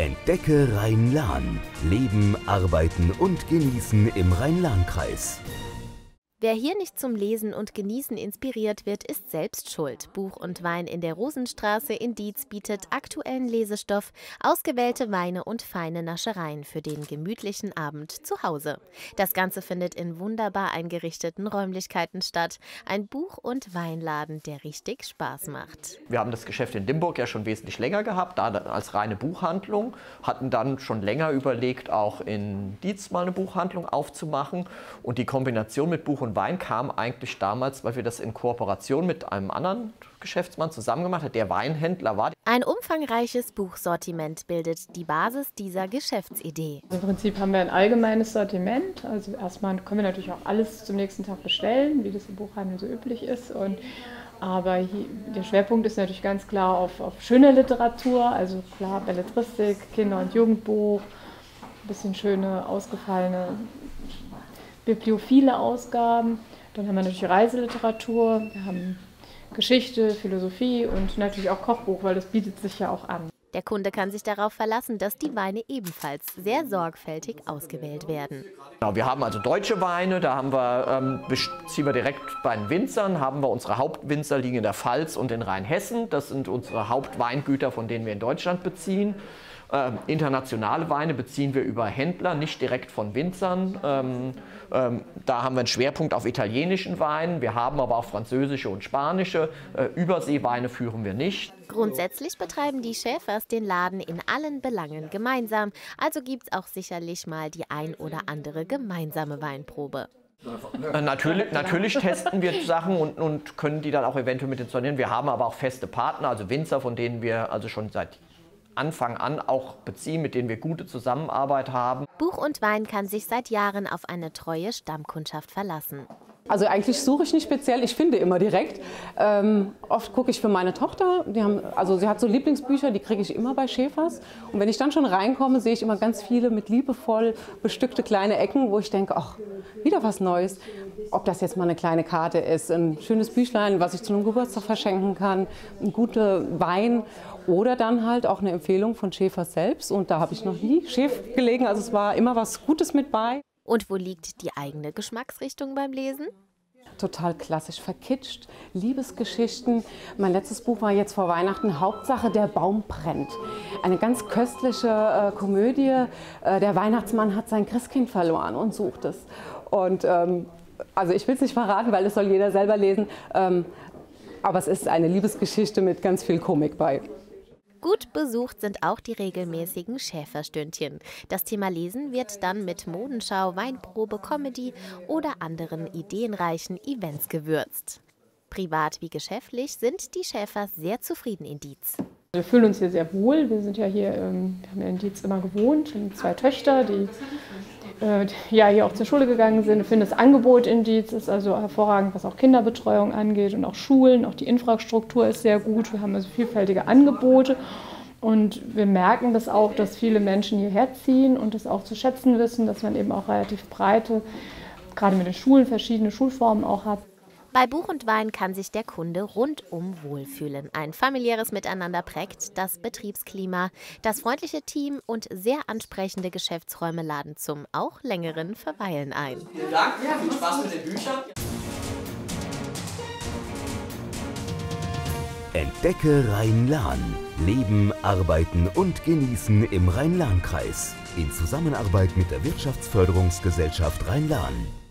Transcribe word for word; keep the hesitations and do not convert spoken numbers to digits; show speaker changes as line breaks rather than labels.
Entdecke Rhein-Lahn. Leben, arbeiten und genießen im Rhein-Lahn-Kreis.
Wer hier nicht zum Lesen und Genießen inspiriert wird, ist selbst schuld. Buch und Wein in der Rosenstraße in Dietz bietet aktuellen Lesestoff, ausgewählte Weine und feine Naschereien für den gemütlichen Abend zu Hause. Das Ganze findet in wunderbar eingerichteten Räumlichkeiten statt. Ein Buch- und Weinladen, der richtig Spaß macht.
Wir haben das Geschäft in Limburg ja schon wesentlich länger gehabt, da als reine Buchhandlung, hatten dann schon länger überlegt, auch in Dietz mal eine Buchhandlung aufzumachen. Und die Kombination mit Buch und Wein kam eigentlich damals, weil wir das in Kooperation mit einem anderen Geschäftsmann zusammen gemacht haben, der Weinhändler war.
Ein umfangreiches Buchsortiment bildet die Basis dieser Geschäftsidee.
Im Prinzip haben wir ein allgemeines Sortiment. Also erstmal können wir natürlich auch alles zum nächsten Tag bestellen, wie das im Buchhandel so üblich ist. Und aber hier, der Schwerpunkt ist natürlich ganz klar auf, auf schöne Literatur, also klar Belletristik, Kinder- und Jugendbuch, ein bisschen schöne, ausgefallene bibliophile Ausgaben. Dann haben wir natürlich Reiseliteratur, wir haben Geschichte, Philosophie und natürlich auch Kochbuch, weil das bietet sich ja auch an.
Der Kunde kann sich darauf verlassen, dass die Weine ebenfalls sehr sorgfältig ausgewählt werden.
Genau, wir haben also deutsche Weine, da haben wir, ähm, beziehen wir direkt bei den Winzern, haben wir unsere Hauptwinzer liegen in der Pfalz und in Rheinhessen. Das sind unsere Hauptweingüter, von denen wir in Deutschland beziehen. Ähm, internationale Weine beziehen wir über Händler, nicht direkt von Winzern. Ähm, ähm, da haben wir einen Schwerpunkt auf italienischen Weinen. Wir haben aber auch französische und spanische. Äh, Überseeweine führen wir nicht.
Grundsätzlich betreiben die Schäfers den Laden in allen Belangen gemeinsam. Also gibt es auch sicherlich mal die ein oder andere gemeinsame Weinprobe.
Äh, natürlich, natürlich testen wir Sachen und, und können die dann auch eventuell mit installieren. Wir haben aber auch feste Partner, also Winzer, von denen wir also schon seit Anfang an auch beziehen, mit denen wir gute Zusammenarbeit haben.
Buch und Wein kann sich seit Jahren auf eine treue Stammkundschaft verlassen.
Also eigentlich suche ich nicht speziell, ich finde immer direkt. Ähm, oft gucke ich für meine Tochter, die haben, also sie hat so Lieblingsbücher, die kriege ich immer bei Schäfers. Und wenn ich dann schon reinkomme, sehe ich immer ganz viele mit liebevoll bestückte kleine Ecken, wo ich denke, ach, wieder was Neues. Ob das jetzt mal eine kleine Karte ist, ein schönes Büchlein, was ich zu einem Geburtstag verschenken kann, ein guter Wein oder dann halt auch eine Empfehlung von Schäfers selbst. Und da habe ich noch nie Schäf gelegen, also es war immer was Gutes mit bei.
Und wo liegt die eigene Geschmacksrichtung beim Lesen?
Total klassisch verkitscht, Liebesgeschichten. Mein letztes Buch war jetzt vor Weihnachten Hauptsache der Baum brennt. Eine ganz köstliche äh, Komödie. Äh, der Weihnachtsmann hat sein Christkind verloren und sucht es. Und ähm, also ich will es nicht verraten, weil das soll jeder selber lesen. Ähm, aber es ist eine Liebesgeschichte mit ganz viel Komik bei.
Gut besucht sind auch die regelmäßigen Schäferstündchen. Das Thema Lesen wird dann mit Modenschau, Weinprobe, Comedy oder anderen ideenreichen Events gewürzt. Privat wie geschäftlich sind die Schäfers sehr zufrieden in Dietz.
Wir fühlen uns hier sehr wohl. Wir sind ja hier, ähm, wir haben ja in Dietz immer gewohnt, wir haben zwei Töchter, die äh, ja hier auch zur Schule gegangen sind. Wir finden das Angebot in Dietz ist also hervorragend, was auch Kinderbetreuung angeht und auch Schulen. Auch die Infrastruktur ist sehr gut. Wir haben also vielfältige Angebote und wir merken das auch, dass viele Menschen hierher ziehen und das auch zu schätzen wissen, dass man eben auch relativ breite, gerade mit den Schulen, verschiedene Schulformen auch hat.
Bei Buch und Wein kann sich der Kunde rundum wohlfühlen. Ein familiäres Miteinander prägt das Betriebsklima. Das freundliche Team und sehr ansprechende Geschäftsräume laden zum auch längeren Verweilen ein.
Vielen Dank, viel Spaß mit den Büchern.
Entdecke Rhein-Lahn. Leben, arbeiten und genießen im Rhein-Lahn-Kreis. In Zusammenarbeit mit der Wirtschaftsförderungsgesellschaft Rhein-Lahn.